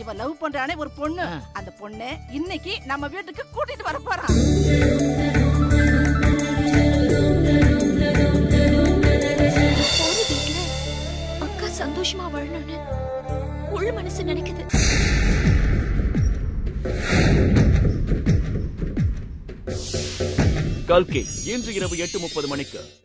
இவ லவ் பண்றானே ஒரு பொண்ணு, அந்த பொண்ணு இன்னைக்கு நம்ம வீட்டுக்கு கூட்டிட்டு வர போறான். அக்கா சந்தோஷமா வாழணும்னு உள்ள மனசு நினைக்குது. கல்கி இன்று இரவு 8:30 மணிக்கு.